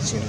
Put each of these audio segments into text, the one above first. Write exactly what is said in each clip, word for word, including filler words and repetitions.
Sure.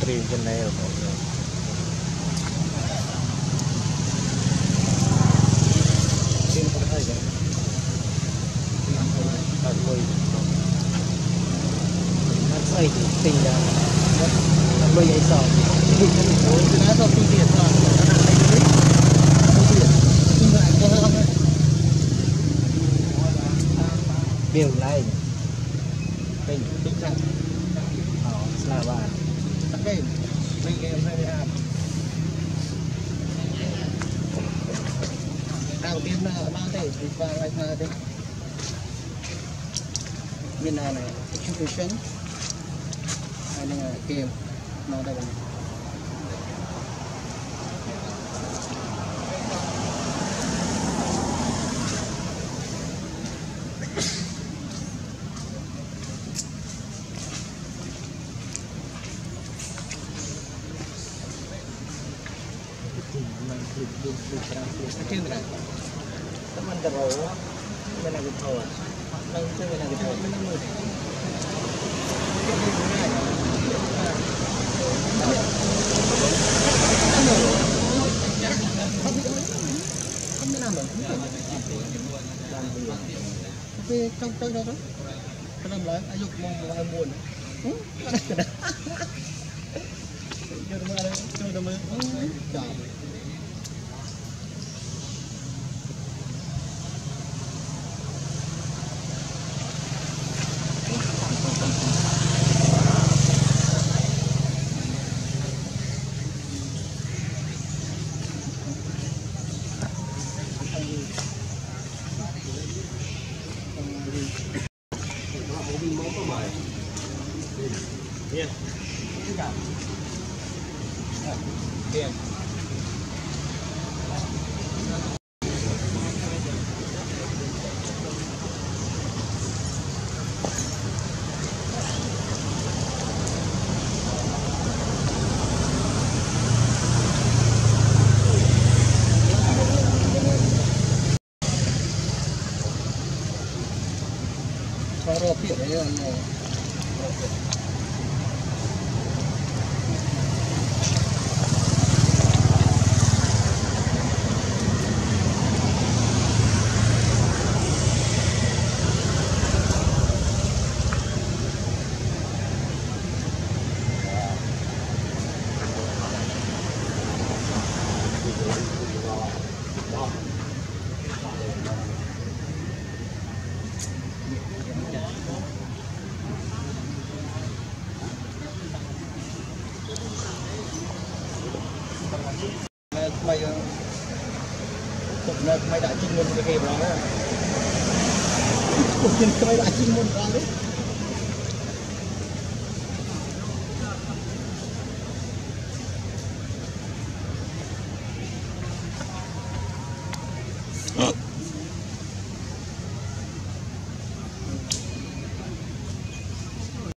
stream trên này rồi trên không thấy rồi ăn lôi ăn say thì tình là ăn lôi vậy sao ôi cái đó sao tiền mà ăn say đấy tiền lại có hơn biểu lại mình tính rằng họ là bà tắt game mình game hai mươi hai đầu tiên là bao thể và lại là đây bên này là execution hay là game nó đây là trên này teman terus mana gitu nang itu mana gitu tapi trong trong đó cái làm lại ai dục mong ai buồn cho nó đây cho nó mới chào Iya. Iya. Kalau pihak ya, mày mày đã chinh môn cái game đó, mày đã chinh môn ra đấy.